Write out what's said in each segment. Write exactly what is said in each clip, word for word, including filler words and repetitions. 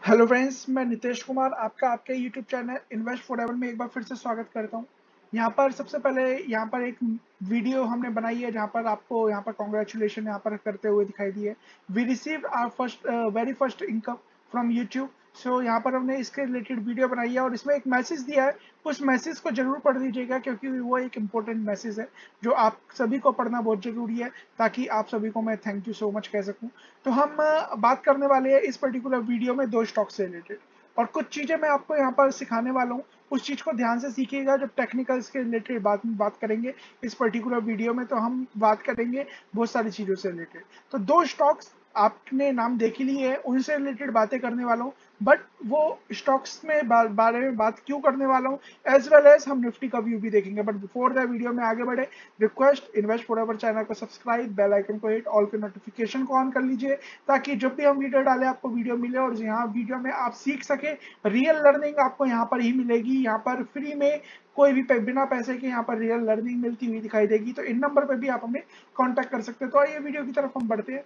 Hello friends, मैं नितेश कुमार आपका आपके यूट्यूब चैनल इन्वेस्ट फॉरएवर में एक बार फिर से स्वागत करता हूं। यहां पर सबसे पहले यहां पर एक वीडियो हमने बनाई है जहां पर आपको यहां पर कॉन्ग्रेचुलेशन यहां पर करते हुए दिखाई दिए। We received our first very first income from YouTube. So यहाँ पर हमने इसके रिलेटेड वीडियो बनाई है और इसमें एक मैसेज दिया है। उस मैसेज को जरूर पढ़ लीजिएगा क्योंकि वो एक इम्पोर्टेंट मैसेज है जो आप सभी को पढ़ना बहुत जरूरी है ताकि आप सभी को मैं थैंक यू सो मच कह सकूं। तो हम अ, बात करने वाले हैं इस पर्टिकुलर वीडियो में दो स्टॉक से रिलेटेड और कुछ चीजें मैं आपको यहाँ पर सिखाने वाला हूँ। उस चीज को ध्यान से सीखिएगा। जब टेक्निकल्स के रिलेटेड बात बात करेंगे इस पर्टिकुलर वीडियो में तो हम बात करेंगे बहुत सारी चीजों से रिलेटेड। तो दो स्टॉक्स आपने नाम देख ही लिए है, उनसे रिलेटेड बातें करने वाला हूँ। बट वो स्टॉक्स में बा, बारे में बात क्यों करने वाला हूँ एज वेल एज हम निफ्टी का व्यू भी देखेंगे। बट बिफोर द वीडियो में आगे बढ़े, रिक्वेस्ट इन्वेस्ट फॉरएवर चैनल को सब्सक्राइब, बेल आइकन को हिट, ऑल के नोटिफिकेशन को ऑन कर लीजिए ताकि जब भी हम वीडियो डालें आपको वीडियो मिले और यहाँ वीडियो में आप सीख सके। रियल लर्निंग आपको यहाँ पर ही मिलेगी। यहाँ पर फ्री में कोई भी बिना पैसे के यहाँ पर रियल लर्निंग मिलती हुई दिखाई देगी। तो इन नंबर पर भी आप हमें कॉन्टेक्ट कर सकते हैं। तो आइए वीडियो की तरफ हम बढ़ते हैं।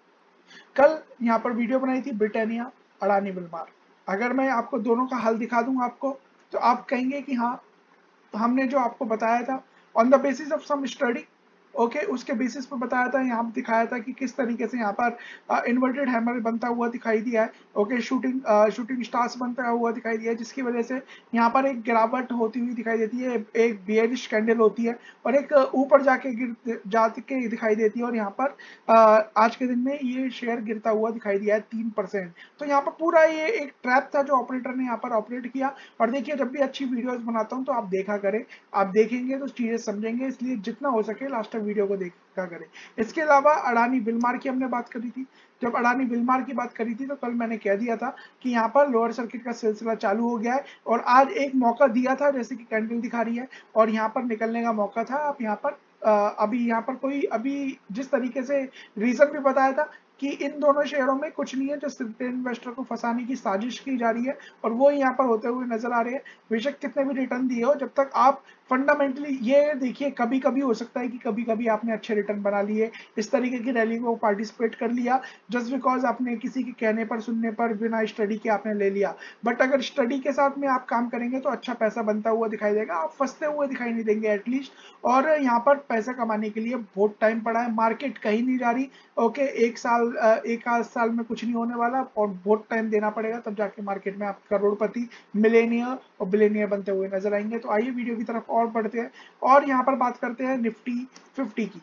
कल यहाँ पर वीडियो बनाई थी ब्रिटानिया, अडानी विल्मार। अगर मैं आपको दोनों का हल दिखा दूं आपको तो आप कहेंगे कि हाँ, हमने जो आपको बताया था on the basis of some study, okay, उसके बेसिस पर बताया था। यहाँ पर दिखाया था कि किस तरीके से यहाँ पर इन्वर्टेड हैमर बनता हुआ दिखाई दिया है। ओके, शूटिंग शूटिंग स्टार्स बनता हुआ दिखाई दिया है जिसकी वजह से यहाँ पर एक गिरावट होती हुई दिखाई देती है, एक बियरिश कैंडल होती है और एक अ, ऊपर जाके गिर जाके दिखाई देती है। और यहाँ पर अ, आज के दिन में ये शेयर गिरता हुआ दिखाई दिया है तीन परसेंट। तो यहाँ पर पूरा ये एक ट्रैप था जो ऑपरेटर ने यहाँ पर ऑपरेट किया। और देखिए, जब भी अच्छी वीडियोस बनाता हूँ तो आप देखा करें, आप देखेंगे तो चीजें समझेंगे, इसलिए जितना हो सके लास्ट तक वीडियो को देखा करें। इसके अलावा अडानी विल्मार की हमने बात करी थी। जब अडानी विल्मार की बात करी थी तो कल मैंने कह दिया था कि यहाँ पर लोअर सर्किट का सिलसिला चालू हो गया है और आज एक मौका दिया था जैसे कि कैंडल दिखा रही है और यहाँ पर निकलने का मौका था। आप यहाँ पर अ, अभी यहाँ पर कोई अभी जिस तरीके से रीजन भी बताया था कि इन दोनों शेयरों में कुछ नहीं है, जो रिटेल इन्वेस्टर को फंसाने की साजिश की जा रही है और वो यहाँ पर होते हुए नजर आ रहे हैं। बेशक कितने भी रिटर्न दिए हो, जब तक आप फंडामेंटली ये देखिए, कभी कभी हो सकता है कि कभी कभी आपने अच्छे रिटर्न बना लिए, इस तरीके की रैली को पार्टिसिपेट कर लिया जस्ट बिकॉज आपने किसी के कहने पर सुनने पर बिना स्टडी के आपने ले लिया। बट अगर स्टडी के साथ में आप काम करेंगे तो अच्छा पैसा बनता हुआ दिखाई देगा, आप फंसते हुए दिखाई नहीं देंगे एटलीस्ट। और यहाँ पर पैसा कमाने के लिए बहुत टाइम पड़ा है, मार्केट कहीं नहीं जा रही। ओके, एक साल अ, एक आध साल में कुछ नहीं होने वाला और बहुत टाइम देना पड़ेगा, तब जाके मार्केट में आप करोड़पति, मिलेनियर और बिलेनियर बनते हुए नजर आएंगे। तो आइए वीडियो की तरफ और बढ़ते हैं और यहाँ पर बात करते हैं निफ्टी फिफ्टी की।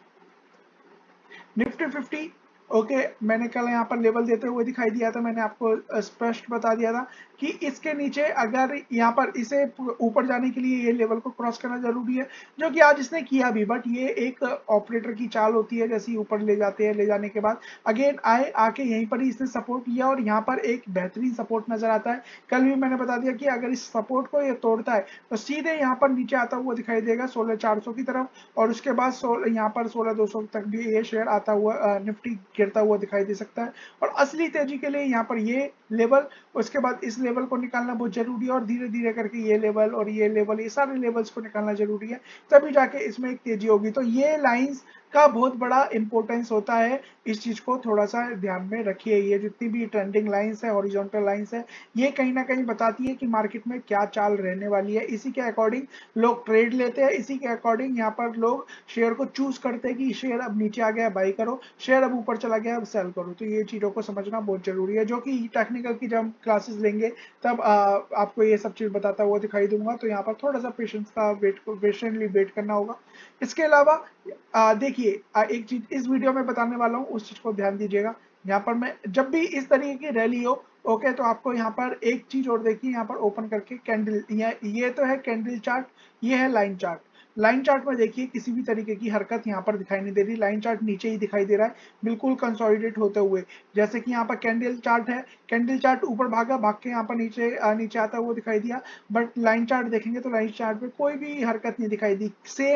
निफ्टी फिफ्टी, ओके, मैंने कल यहाँ पर लेवल देते हुए दिखाई दिया था, मैंने आपको स्पष्ट बता दिया था कि इसके नीचे अगर यहाँ पर इसे ऊपर जाने के लिए ये लेवल को क्रॉस करना जरूरी है, जो कि आज इसने किया भी। बट ये एक ऑपरेटर की चाल होती है, जैसे ही ऊपर ले जाते हैं, ले जाने के बाद अगेन आए आके यहीं पर ही इसने सपोर्ट लिया और यहाँ पर एक बेहतरीन सपोर्ट नजर आता है। कल भी मैंने बता दिया कि अगर इस सपोर्ट को ये तोड़ता है तो सीधे यहाँ पर नीचे आता हुआ दिखाई देगा सोलह चार सौ की तरफ और उसके बाद यहाँ पर सोलह दो सौ तक भी ये शेयर आता हुआ, निफ्टी गिरता हुआ दिखाई दे सकता है। और असली तेजी के लिए यहाँ पर ये लेवल, उसके बाद इस लेवल को निकालना बहुत जरूरी है और धीरे धीरे करके ये लेवल और ये लेवल, ये सारे लेवल्स को निकालना जरूरी है, तभी जाके इसमें एक तेजी होगी। तो ये लाइंस का बहुत बड़ा इंपॉर्टेंस होता है, इस चीज को थोड़ा सा ध्यान में रखिए। ये जितनी भी ट्रेंडिंग लाइंस है, हॉरिजॉन्टल लाइंस है, ये कहीं ना कहीं बताती है कि मार्केट में क्या चाल रहने वाली है। इसी के अकॉर्डिंग लोग ट्रेड लेते हैं, इसी के अकॉर्डिंग यहाँ पर लोग शेयर को चूज करते हैं कि शेयर अब नीचे आ गया बाई करो, शेयर अब ऊपर चला गया अब सेल करो। तो ये चीजों को समझना बहुत जरूरी है, जो कि टेक्निकल की जब हम क्लासेस लेंगे तब आ, आपको ये सब चीज बताता हुआ दिखाई दूंगा। तो यहाँ पर थोड़ा सा पेशेंस का वेट पेशेंटली वेट करना होगा। इसके अलावा देखिए, एक चीज इस वीडियो में बताने वाला हूँ, उस चीज को ध्यान दीजिएगा। यहाँ पर मैं जब भी इस तरीके की रैली हो, ओके, तो आपको यहाँ पर एक चीज और देखिए, यहाँ पर ओपन करके कैंडल, ये तो है कैंडल चार्ट, ये है लाइन चार्ट। लाइन चार्ट में देखिए किसी भी तरीके की हरकत यहाँ पर दिखाई नहीं दे रही, लाइन चार्ट नीचे ही दिखाई दे रहा है बिल्कुल कंसोलिडेट होते हुए। जैसे कि यहाँ पर कैंडल चार्ट है, कैंडल चार्ट ऊपर भागा, भाग के यहाँ पर नीचे आ, नीचे आता हुआ दिखाई दिया। बट लाइन चार्ट देखेंगे तो लाइन चार्ट में कोई भी हरकत नहीं दिखाई दी, सेम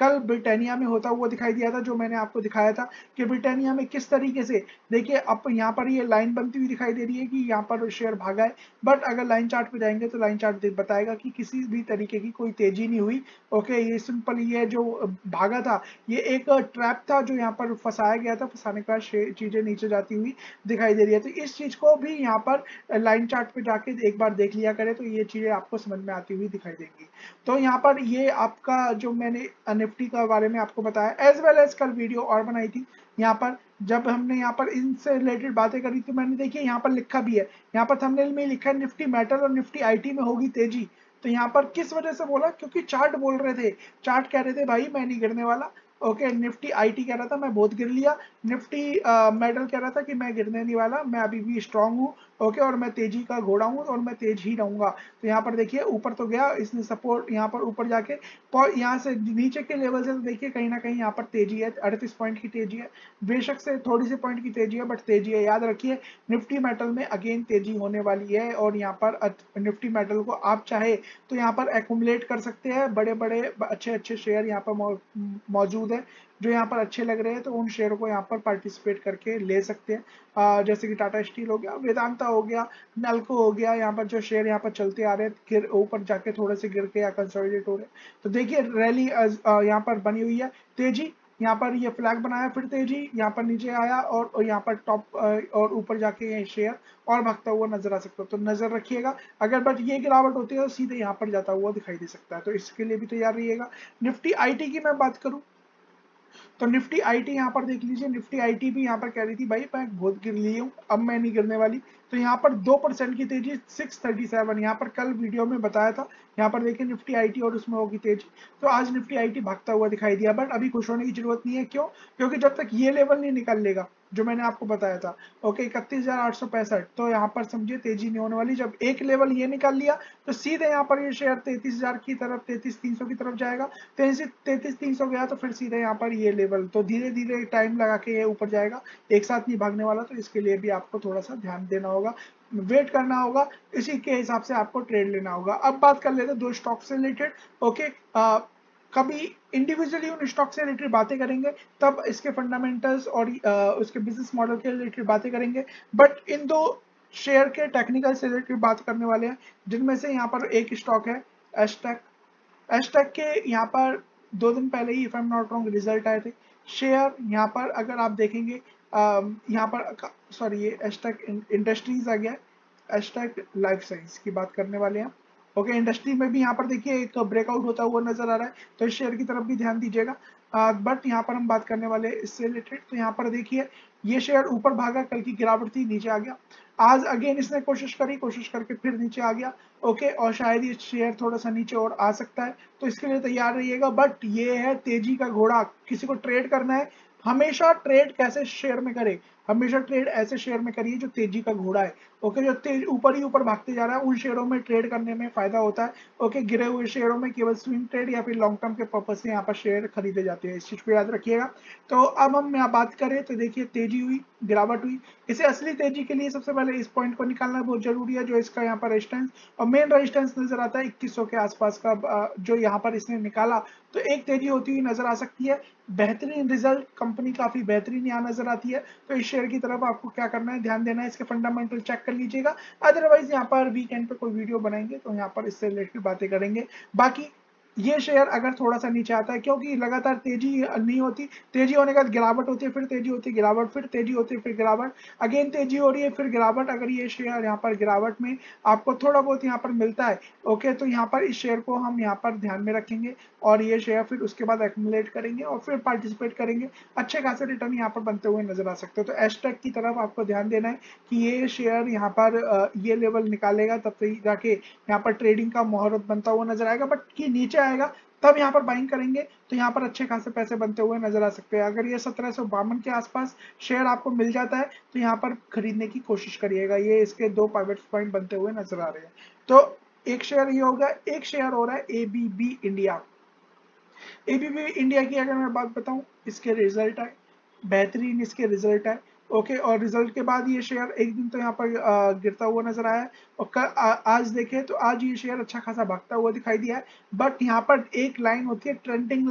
कल ब्रिटानिया में होता हुआ दिखाई दिया था, जो मैंने आपको दिखाया था कि ब्रिटानिया में किस तरीके से देखिए अब यहाँ पर ये लाइन बनती हुई दिखाई दे रही है कि यहाँ पर शेयर भागा है, बट अगर लाइन चार्ट पे जाएंगे तो लाइन चार्ट बताएगा कि किसी भी तरीके की कोई तेजी नहीं हुई। ओके, ये सिंपल ये जो भागा था ये एक ट्रैप था जो यहाँ पर फंसाया गया था, फंसाने का चीजें नीचे जाती हुई दिखाई दे रही है। तो इस चीज को भी यहाँ पर लाइन चार्ट पे जाके एक बार देख लिया करे तो ये चीजें आपको समझ में आती हुई दिखाई देंगी। तो यहाँ पर ये आपका जो मैंने निफ्टी का बारे में आपको बताया, एज वेल एज कल वीडियो और बनाई थी यहाँ पर, जब हमने यहाँ पर इनसे रिलेटेड बातें करी तो मैंने देखिए यहाँ पर लिखा भी है, यहाँ पर थंबनेल में लिखा है निफ्टी मेटल और निफ्टी आईटी में होगी तेजी। तो यहाँ पर किस वजह से बोला, क्योंकि चार्ट बोल रहे थे, चार्ट कह रहे थे भाई मैं नहीं गिरने वाला। ओके, निफ्टी आईटी कह रहा था मैं बहुत गिर लिया, निफ्टी मेटल कह रहा था कि मैं गिरने नहीं वाला, मैं अभी भी स्ट्रांग हूँ। ओके, और मैं तेजी का घोड़ा हूँ और मैं तेज ही रहूंगा। तो यहाँ पर देखिए ऊपर तो गया इसने सपोर्ट, यहाँ पर ऊपर जाके यहाँ से नीचे के लेवल से तो देखिए कहीं ना कहीं यहाँ पर तेजी है, अड़तीस पॉइंट की तेजी है, बेशक से थोड़ी सी पॉइंट की तेजी है बट तेजी है। याद रखिए निफ्टी मेटल में अगेन तेजी होने वाली है और यहाँ पर निफ्टी मेटल को आप चाहे तो यहाँ पर एक्यूमुलेट कर सकते हैं, बड़े बड़े अच्छे अच्छे शेयर यहाँ पर मौजूद है जो यहाँ पर अच्छे लग रहे हैं, तो उन शेयरों को यहाँ पर पार्टिसिपेट करके ले सकते हैं। जैसे कि टाटा स्टील हो गया, वेदांता हो गया, नलको हो गया, यहाँ पर जो शेयर यहाँ पर चलते आ रहे हैं गिर ऊपर जाके थोड़े से गिर के या कंसोलिडेट हो रहे हैं। तो देखिए रैली यहाँ पर बनी हुई है, तेजी यहाँ पर ये फ्लैग बनाया, फिर तेजी यहाँ पर नीचे आया और यहाँ पर टॉप और ऊपर जाके ये शेयर और भागता हुआ नजर आ सकता है। तो नजर रखिएगा, अगर बट ये गिरावट होती है तो सीधे यहाँ पर जाता हुआ दिखाई दे सकता है, तो इसके लिए भी तैयार रहिएगा। निफ्टी आईटी की मैं बात करूं तो निफ्टी आईटी यहाँ पर देख लीजिए, निफ्टी आईटी भी यहाँ पर कह रही थी भाई मैं बहुत गिर ली हूँ, अब मैं नहीं गिरने वाली। तो यहाँ पर दो परसेंट की तेजी सिक्स थर्टी सेवन, यहाँ पर कल वीडियो में बताया था, यहाँ पर देखिए निफ्टी आईटी और उसमें होगी तेजी। तो आज निफ्टी आईटी भागता हुआ दिखाई दिया, बट अभी खुश होने की जरूरत नहीं है। क्यों? क्योंकि जब तक ये लेवल नहीं निकल लेगा जो मैंने आपको बताया था, ओके इकतीस हजार आठ सौ पैंसठ, तो यहाँ पर समझिए तेजी नहीं होने वाली। जब एक लेवल ये निकाल लिया तो सीधे यहाँ पर ये शेयर तैतीस हजार की तरफ, तैतीस तीन सौ की तरफ जाएगा। तैतीस तीन सौ गया तो फिर सीधे यहाँ पर ये लेवल, तो धीरे धीरे टाइम लगा के ये ऊपर जाएगा, एक साथ नहीं भागने वाला। तो इसके लिए भी आपको थोड़ा सा ध्यान देना होगा, वेट करना होगा, इसी के हिसाब से आपको ट्रेड लेना होगा। अब बात कर लेते हैं दो स्टॉक से रिलेटेड। ओके, कभी इंडिविजुअली उन स्टॉक से रिलेटेड बातें करेंगे, तब इसके फंडामेंटल्स और uh, उसके बिजनेस मॉडल के रिलेटेड बातें करेंगे, बट इन दो शेयर के टेक्निकल से रिलेटेड बात करने वाले हैं, जिनमें से यहाँ पर एक स्टॉक है एस्टेक। एस्टेक के यहाँ पर दो दिन पहले ही if I am not wrong result आए थे। शेयर यहाँ पर अगर आप देखेंगे यहाँ पर सॉरी ये एस्टेक इंडस्ट्रीज आ गया, एस्टेक लाइफ साइंस की बात करने वाले हैं। ओके, इंडस्ट्री में भी यहाँ पर देखिए एक ब्रेकआउट होता हुआ नजर आ रहा है, तो इस शेयर की तरफ भी ध्यान दीजिएगा। बट यहाँ पर हम बात करने वाले इससे रिलेटेड, तो यहाँ पर देखिए ये शेयर ऊपर भागा, कल की गिरावट थी नीचे आ गया, आज अगेन इसने कोशिश करी, कोशिश करके फिर नीचे आ गया। ओके, और शायद ये शेयर थोड़ा सा नीचे और आ सकता है, तो इसके लिए तैयार रहिएगा। बट ये है तेजी का घोड़ा, किसी को ट्रेड करना है हमेशा ट्रेड कैसे शेयर में करे, हमेशा ट्रेड ऐसे शेयर में करिए जो तेजी का घोड़ा है। ओके, जो तेज ऊपर ही ऊपर भागते जा रहा है उन शेयरों में ट्रेड करने में फायदा होता है। ओके, गिरे हुए शेयरों में केवल स्विंग ट्रेड या फिर लॉन्ग टर्म के पर्पज से यहाँ पर शेयर खरीदे जाते हैं, इस चीज को याद रखिएगा। तो अब हम यहाँ बात करें तो देखिए तेजी हुई, गिरावट हुई, इसे असली तेजी के लिए सबसे पहले इस पॉइंट को निकालना बहुत जरूरी है, जो इसका यहाँ पर रेजिस्टेंस और मेन रेजिस्टेंस नजर आता है इक्कीस सौ के आसपास का, जो यहाँ पर इसने निकाला तो एक तेजी होती हुई नजर आ सकती है। बेहतरीन रिजल्ट, कंपनी काफी बेहतरीन यहाँ नजर आती है, तो इस शेयर की तरफ आपको क्या करना है, ध्यान देना है, इसके फंडामेंटल चेक कर लीजिएगा। अदरवाइज यहाँ पर वीकेंड पे कोई वीडियो बनाएंगे तो यहाँ पर इससे रिलेटेड बातें करेंगे। बाकी ये शेयर अगर थोड़ा सा नीचे आता है, क्योंकि लगातार तेजी नहीं होती, तेजी होने के बाद गिरावट होती है, फिर तेजी होती है गिरावट, फिर तेजी होती है फिर गिरावट, अगेन तेजी हो रही है फिर गिरावट। अगर ये शेयर यहाँ पर गिरावट में आपको थोड़ा बहुत यहाँ पर मिलता है, ओके, तो यहाँ पर इस शेयर को हम यहाँ पर ध्यान में रखेंगे और ये शेयर फिर उसके बाद एक्यूमुलेट करेंगे और फिर पार्टिसिपेट करेंगे, अच्छे खासे रिटर्न यहाँ पर बनते हुए नजर आ सकते हो। तो एस्टेक की तरफ आपको ध्यान देना है कि ये शेयर यहाँ पर ये लेवल निकालेगा, तब तक जाके यहाँ पर ट्रेडिंग का मुहूर्त बनता हुआ नजर आएगा, बट की नीचे आएगा तब यहाँ पर बाइंग करेंगे तो यहाँ पर अच्छे खासे पैसे बनते हुए नजर आ सकते हैं। अगर ये सत्रह सौ बावन के आसपास शेयर आपको मिल जाता है तो यहाँ पर खरीदने की कोशिश करिएगा, ये इसके दो पाइवेट पॉइंट बनते हुए नजर आ रहे हैं। तो एक शेयर ये होगा, एक शेयर हो रहा है एबीबी इंडिया। एबीबी इंडिया की अगर मैं बात बताऊं, इसके रिजल्ट आए बेहतरीन, इसके रिजल्ट आए ओके, और रिजल्ट के बाद ये शेयर एक दिन तो यहाँ पर गिरता हुआ नजर आया है, और कल आज देखें तो आज ये शेयर अच्छा खासा भागता हुआ दिखाई दिया है। बट यहाँ पर एक लाइन होती है ट्रेंडिंग लाइन,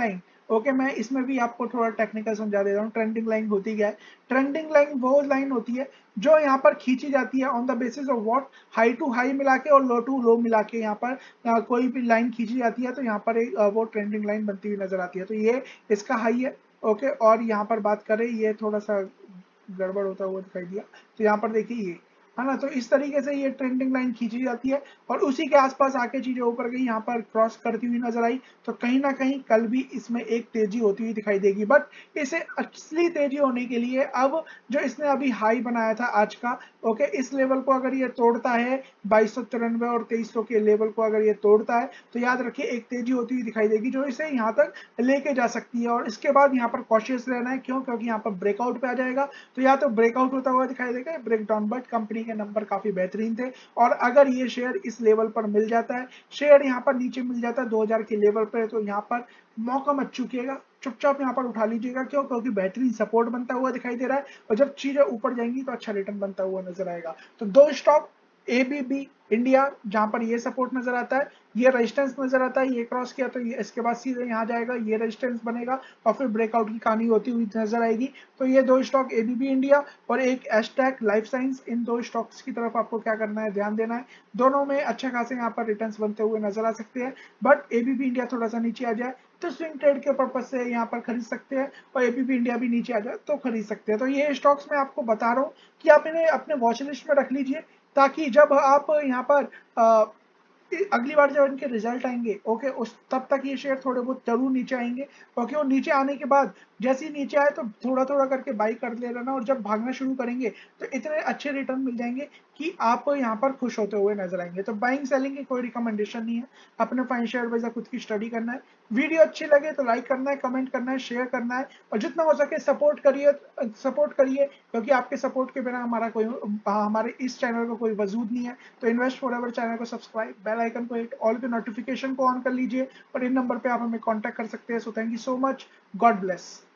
ओके, मैं इसमें भी आपको थोड़ा टेक्निकल समझा दे रहा हूँ। ट्रेंडिंग लाइन होती क्या है? ट्रेंडिंग लाइन वो लाइन होती है जो यहाँ पर खींची जाती है on the basis of what, high to high मिला के और लो टू लो मिला के यहाँ पर आ, कोई भी लाइन खींची जाती है तो यहाँ पर एक आ, वो ट्रेंडिंग लाइन बनती हुई नजर आती है। तो ये इसका हाई है। ओके, और यहाँ पर बात करें, ये थोड़ा सा गड़बड़ होता हुआ दिखाई दिया, तो यहाँ पर देखिए ये है ना। तो इस तरीके से ये ट्रेंडिंग लाइन खींची जाती है और उसी के आसपास आके चीजें ऊपर गई, यहाँ पर क्रॉस करती हुई नजर आई। तो कहीं ना कहीं कल भी इसमें एक तेजी होती हुई दिखाई देगी, बट इसे असली तेजी होने के लिए अब जो इसने अभी हाई बनाया था आज का, ओके, इस लेवल को अगर ये तोड़ता है बाईस सौ तिरानवे और तेईस सौ के लेवल को अगर ये तोड़ता है तो याद रखिए एक तेजी होती हुई दिखाई देगी जो इसे यहाँ तक लेके जा सकती है। और इसके बाद यहाँ पर कॉशियस रहना है, क्यों? क्योंकि यहाँ पर ब्रेकआउट पे आ जाएगा तो या तो ब्रेकआउट होता हुआ दिखाई देगा, ब्रेक डाउन, बट कंपनी के नंबर काफी बेहतरीन थे। और अगर ये शेयर इस लेवल पर मिल जाता है, शेयर यहाँ पर नीचे मिल जाता है दो हज़ार के लेवल पर, तो यहाँ पर मौका मत चूकिएगा, चुपचाप यहाँ पर उठा लीजिएगा। क्यों? क्योंकि बेहतरीन सपोर्ट बनता हुआ दिखाई दे रहा है और जब चीजें ऊपर जाएंगी तो अच्छा रिटर्न बनता हुआ नजर आएगा। तो दो स्टॉक, एबीबी इंडिया, जहां पर ये सपोर्ट नजर आता है, ये रेजिस्टेंस नजर आता है, ये क्रॉस किया तो ये इसके बाद सीधे यहाँ जाएगा, ये रेजिस्टेंस बनेगा और फिर ब्रेकआउट की कहानी होती हुई नजर आएगी। तो ये दो स्टॉक, एबीबी इंडिया और एक एस्टैक लाइफ साइंस, इन दो स्टॉक्स की तरफ आपको क्या करना है, ध्यान देना है। दोनों में अच्छे खासे यहाँ पर रिटर्न्स बनते हुए नजर आ सकते हैं, बट एबीबी इंडिया थोड़ा सा नीचे आ जाए तो स्विंग ट्रेड के पर्पज से यहाँ पर खरीद सकते हैं और एबीबी इंडिया भी नीचे आ जाए तो खरीद सकते हैं। तो ये स्टॉक्स मैं आपको बता रहा हूँ कि आप इन्हें अपने वॉच लिस्ट में रख लीजिए, ताकि जब आप यहाँ पर आ, अगली बार जब इनके रिजल्ट आएंगे, ओके, उस तब तक ये शेयर थोड़े बहुत जरूर नीचे आएंगे। ओके, और नीचे आने के बाद जैसे ही नीचे आए तो थोड़ा थोड़ा करके बाई कर ले रहना, और जब भागना शुरू करेंगे तो इतने अच्छे रिटर्न मिल जाएंगे कि आप यहाँ पर खुश होते हुए नजर आएंगे। तो बाइंग सेलिंग की कोई रिकमेंडेशन नहीं है, अपने फाइनेंशियल एडवाइजर खुद की स्टडी करना है। वीडियो अच्छी लगे तो लाइक करना है, कमेंट करना है, शेयर करना है और जितना हो सके सपोर्ट करिए, सपोर्ट करिए, क्योंकि आपके सपोर्ट के बिना हमारा कोई, हमारे इस चैनल का कोई वजूद नहीं है। तो इन्वेस्ट फॉरएवर चैनल को सब्सक्राइब, बेल आइकन को हिट, ऑल के नोटिफिकेशन को ऑन कर लीजिए और इन नंबर पे आप हमें कांटेक्ट कर सकते हैं। So thank you so much, God bless.